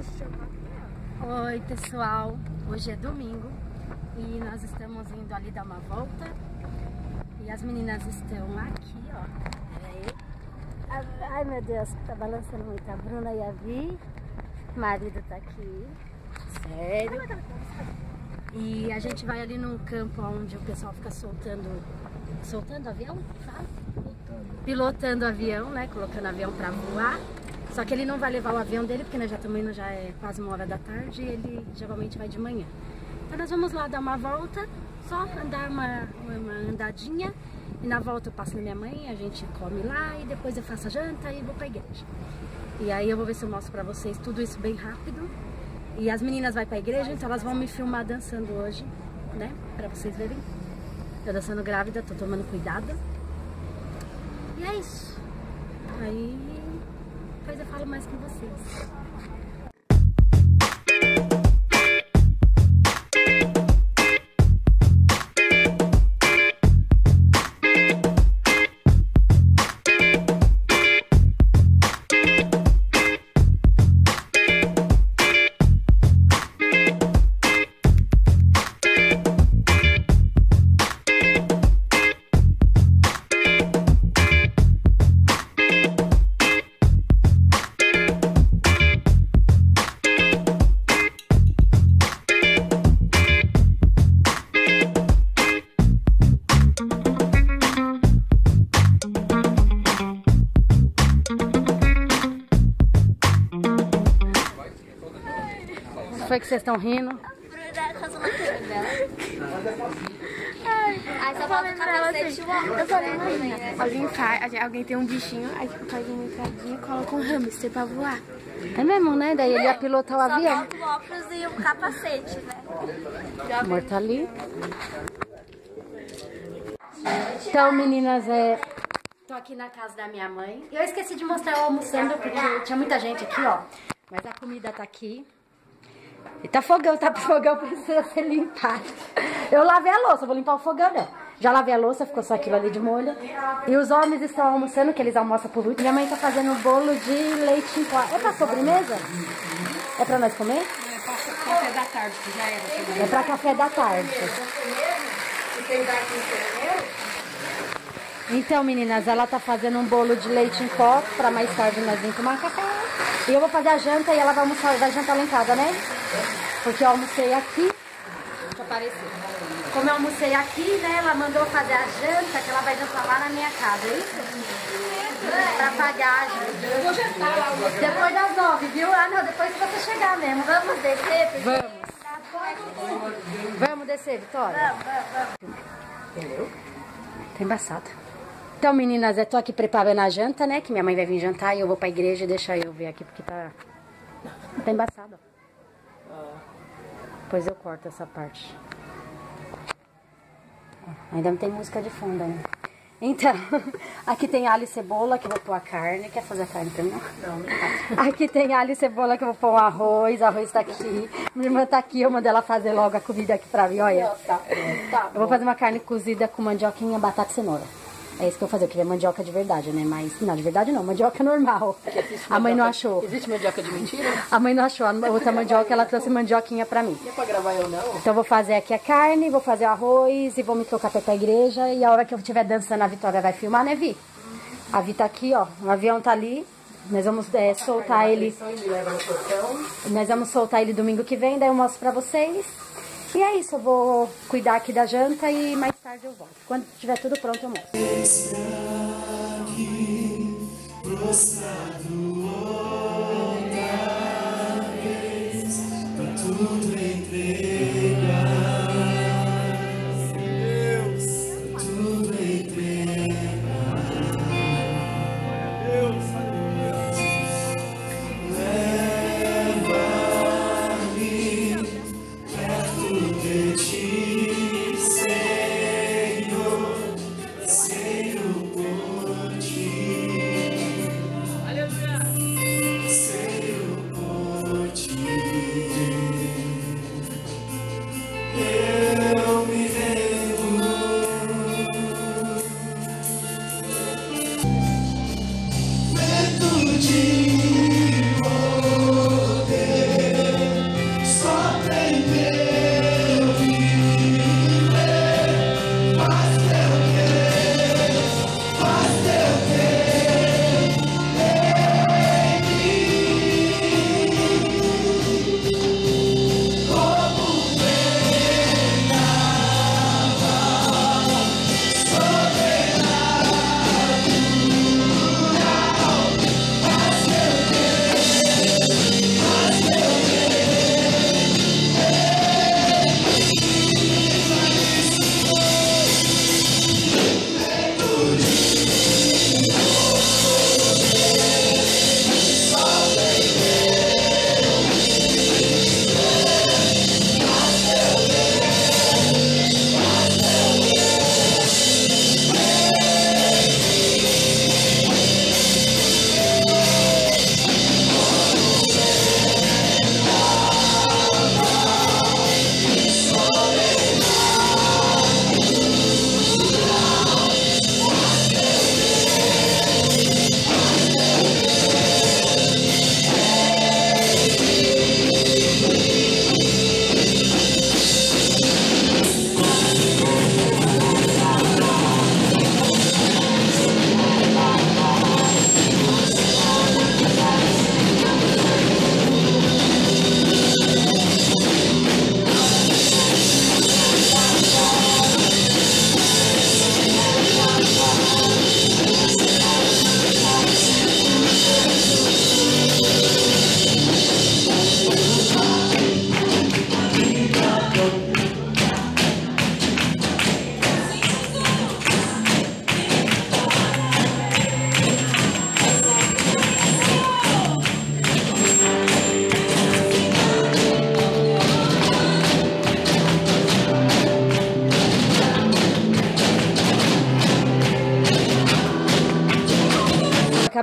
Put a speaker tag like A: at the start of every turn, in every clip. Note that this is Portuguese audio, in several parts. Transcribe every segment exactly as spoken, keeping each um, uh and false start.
A: Oi pessoal, hoje é domingo e nós estamos indo ali dar uma volta e as meninas estão aqui, ó. Peraí. Ai meu Deus, tá balançando muito. A Bruna e a Vi, o marido tá aqui, sério. E a gente vai ali num campo onde o pessoal fica soltando, soltando avião, sabe? Pilotando avião, né? Colocando avião pra voar. Só que ele não vai levar o avião dele, porque nós já estamos indo, já é quase uma hora da tarde e ele geralmente vai de manhã. Então nós vamos lá dar uma volta, só andar uma, uma andadinha. E na volta eu passo na minha mãe, a gente come lá e depois eu faço a janta e vou pra igreja. E aí eu vou ver se eu mostro pra vocês tudo isso bem rápido. E as meninas vão pra igreja, então elas vão me filmar dançando hoje, né? Pra vocês verem. Tô dançando grávida, tô tomando cuidado. E é isso. Aí... depois eu falo mais com vocês. Foi que vocês estão rindo?
B: Ai, só falta o capacete.
C: Eu falei, imagina, alguém faz, alguém tem um bichinho, aí tipo, faz uma entradinha e coloca um hamster pra voar.
A: É mesmo, né? Daí ele ia pilotar o
B: Só
A: avião.
B: falta o óculos e o capacete, né?
A: O amor tá ali. Então, meninas, é... tô aqui na casa da minha mãe. Eu esqueci de mostrar eu almoçando, porque tinha muita gente aqui, ó. Mas a comida tá aqui. E tá fogão, tá fogão, precisa ser limpado. Eu lavei a louça, vou limpar o fogão, não. Já lavei a louça, ficou só aquilo ali de molho. E os homens estão almoçando, que eles almoçam por último. Minha mãe tá fazendo um bolo de leite em pó. É pra sobremesa? É pra nós comer?
C: É pra café da tarde, que já era.
A: É pra café da tarde. Então, meninas, ela tá fazendo um bolo de leite em pó pra mais tarde nós virmos tomar café. E eu vou fazer a janta e ela vai almoçar, vai jantar lá em casa, né? Porque eu almocei aqui. Deixa eu aparecer. Como eu almocei aqui, né? Ela mandou fazer a janta, que ela vai jantar lá na minha casa, é isso? Pra pagar a janta. Eu vou jantar lá. Depois das nove, viu? Ah, não, depois que você chegar mesmo. Vamos descer? Porque... Vamos. Vamos descer, Vitória? Vamos, vamos, vamos. Entendeu? Tá embaçado. Então, meninas, eu tô aqui preparando a janta, né? Que minha mãe vai vir jantar e eu vou pra igreja e deixar eu ver aqui, porque tá... Tá embaçado, ó. Depois eu corto essa parte. Ainda não tem música de fundo ainda. Então, aqui tem alho e cebola que eu vou pôr a carne. Quer fazer a carne pra mim? Não, não tá. Aqui tem alho e cebola que eu vou pôr o arroz. O arroz tá aqui. Minha irmã tá aqui, eu mandei ela fazer logo a comida aqui pra mim, olha.
B: Tá, tá.
A: Eu vou fazer uma carne cozida com mandioquinha, batata e cenoura. É isso que eu vou fazer, eu queria mandioca de verdade, né? Mas, não, de verdade não, mandioca normal. A mãe não achou.
D: Existe mandioca de mentira?
A: A mãe não achou, a outra mandioca, ela trouxe mandioquinha pra mim.
D: Não é pra gravar eu não?
A: Então eu vou fazer aqui a carne, vou fazer o arroz e vou me trocar pra ir pra igreja. E a hora que eu estiver dançando, a Vitória vai filmar, né, Vi? A Vi tá aqui, ó, o avião tá ali. Nós vamos é, soltar ele. Nós vamos soltar ele domingo que vem, daí eu mostro pra vocês. E é isso, eu vou cuidar aqui da janta e mais tarde eu volto. Quando tiver tudo pronto, eu mostro.
D: Aleluia!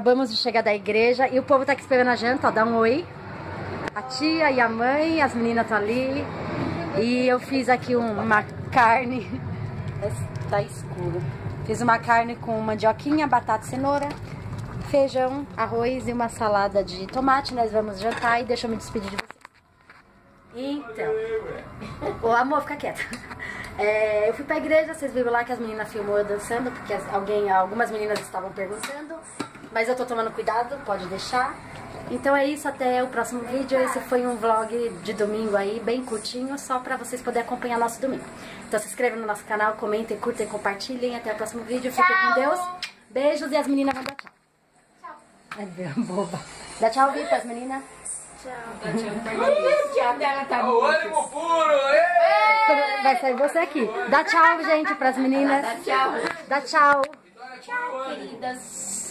A: acabamos de chegar da igreja e o povo tá aqui esperando a janta, ó, dá um oi. A tia e a mãe, as meninas estão ali. E eu fiz aqui uma carne, tá escuro. Fiz uma carne com mandioquinha, batata e cenoura, feijão, arroz e uma salada de tomate. Nós vamos jantar e deixa eu me despedir de vocês. Então, ô amor, fica quieta. É, eu fui pra igreja, vocês viram lá que as meninas filmou eu dançando, porque as, alguém, algumas meninas estavam perguntando. Mas eu tô tomando cuidado, pode deixar. Então é isso, até o próximo vídeo. Esse foi um vlog de domingo aí, bem curtinho, só pra vocês poderem acompanhar nosso domingo. Então se inscrevam no nosso canal, comentem, curtem, compartilhem. Até o próximo vídeo, fiquem com Deus. Beijos e as meninas vão dar tchau. Tchau. É bem boba. Dá tchau, Vi, pras meninas. Tchau.
C: Tchau, dela tá
E: O ânimo puro!
A: Vai sair você aqui. Dá tchau, gente, pras meninas.
C: Dá tchau.
A: Dá tchau.
C: Tchau, queridas.